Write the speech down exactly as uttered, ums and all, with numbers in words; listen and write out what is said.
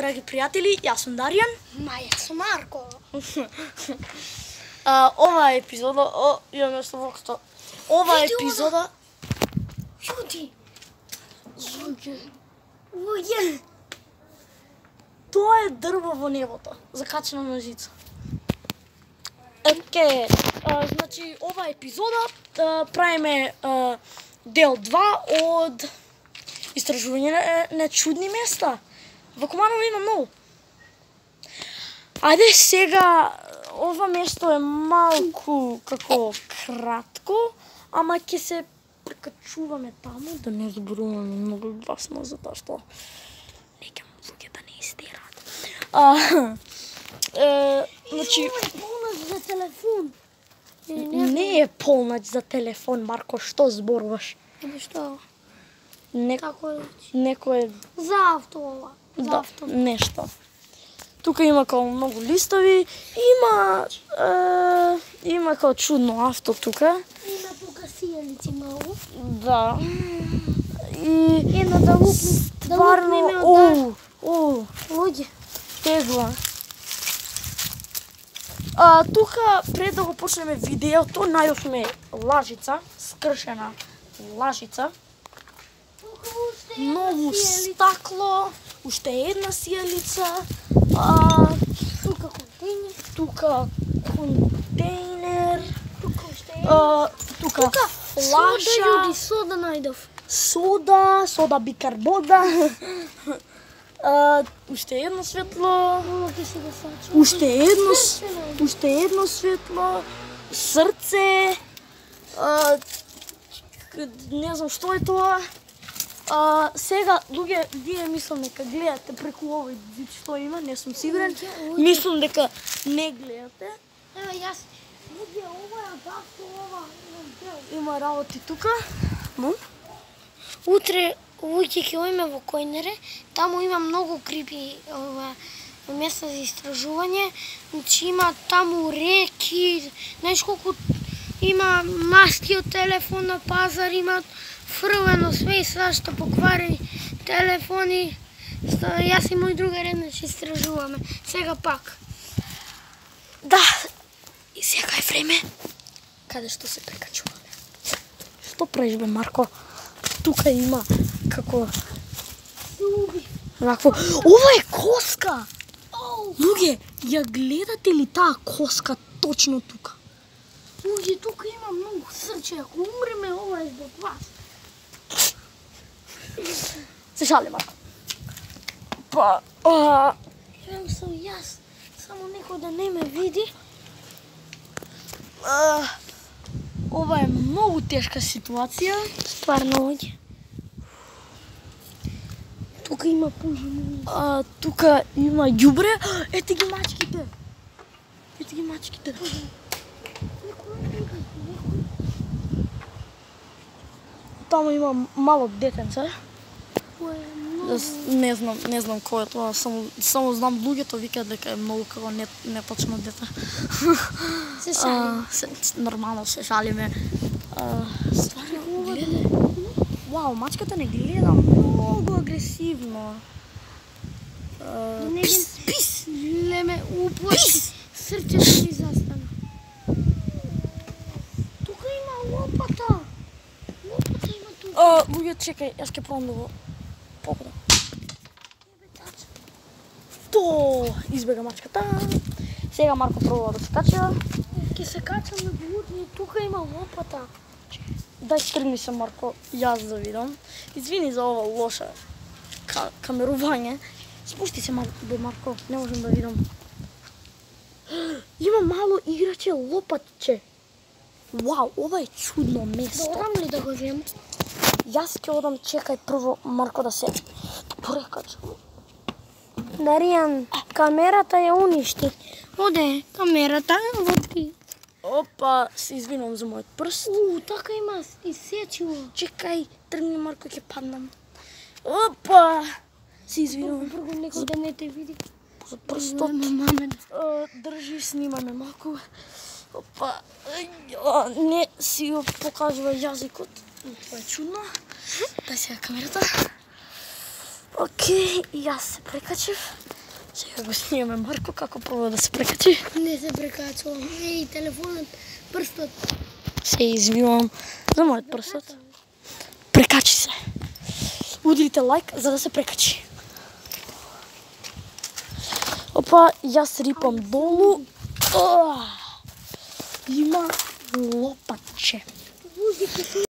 драги пријатели, јас сум Даријан. Ма јас сум Марко. А, ова епизода, о, имам нешто во окото. Ова Види епизода... Јуди, Луѓе, луѓе. тоа е дрво во небото, закачено на жица. Оке, а, значи, ова епизода а, правиме а, дел два од истражување на, на чудни места. Во Куманово има многу. Ајде сега, ова место е малку како кратко, ама ќе се прекачуваме таму да не зборуваме многу гласно затоа што некам луѓе да не истерат. А, е, значи, Полнаш за телефон. не е полнач за телефон, Марко, што зборуваш? Или што? Не, Тако е. некој За авто ова. За да, авто. нешто. Тука има као многу листови, има е, има као чудно авто тука. Има тука сијалици многу. Да. И Едно да лупни, да стварно, лупниме од о, о, луѓе. тегла. А, тука, пред да го почнеме видеото, најавме лажица, скршена лажица. Тука уште една Ново сијалица. стакло, уште една сијалица, а, Тука контейнер. тука контейнер, Тука уште една. а, тука Тука сода, флаша, јуди, сода најдов. сода, сода бикарбода, а, уште едно светло, Ова ќе си да сачувам. уште едно, с- Срце најдов. уште едно светло, срце, а, к- не знам што е тоа. А, сега, луѓе, вие мислам дека гледате преку овој зид што има, не сум сигурен. Мислам дека не гледате. Ева јас. Луѓе, ова е авто, ова. имам дел. Има работи тука. Ну? Утре луѓе ќе оиме во Којнере, таму има многу крипи ова места за истражување. Значи има таму реки, знаеш колку има маски од телефон на пазар, има фрлено све и свашта покварени телефони. Ста, јас и мој друга еднаш истражуваме. Сега пак. Да. И сега е време каде што се прекачуваме. Што правиш бе, Марко? Тука има како вакво. Ова е коска. Луѓе, ја гледате ли таа коска точно тука? Луѓе, тука има многу срче, ако умреме, ова е збор вас. Се шали, Марко. Па, а, Јам сум јас, само некој да не ме види. а, ова е многу тешка ситуација. Стварно луѓе. Тука има пужи. А, тука има ѓубре. Ете ги мачките. Ете ги мачките. Таму има мало детенце. Да, с- не знам, не знам кој е тоа, само само знам луѓето викаат дека е многу како не неточно дете. Се шалим. А, се, с- нормално се шалиме. А, стварно гледа. Вау, мачката не гледа многу агресивно. А, Не пис, пис. Леме уплаши. Срцето ми застана. Тука има лопата. Лопата има тука. А, луѓе, чекај, јас ќе пробам да го покудам. То избега мачката. Сега Марко пробува да се кача. Ке се качам на глутни. Тука има лопата. Дај тргни се, Марко, јас да видам. Извини за ова лоша ка камерување. Спусти се малку, бе, Марко, не можам да видам. Има мало играче лопатче. Вау, ова е чудно место. Дорам ли да го земам? Јас ќе одам, чекај прво Марко да се прекача. Даријан, камерата ја уништи. Оде, камерата, водки. Опа, се извинувам за мојот прст. У, така има изсечило. Чекај, тргни, Марко, ќе паднам. Опа! Се извинувам Прво некој да не те види. за прстот. Маме. А, држи, снимаме малку. Опа, а, не си го покажува јазикот. Тоа е чудно. Дај сега камерата. Окей, и аз се прекачив. Сега го снимаме Марко како пробва да се прекачи. Не се прекачувам. Ей, телефонът, пръстът. Се извивам за моят пръстът. Прекачи се. Удрите лайк, за да се прекачи. Опа, и аз рипам долу. Има лопатче.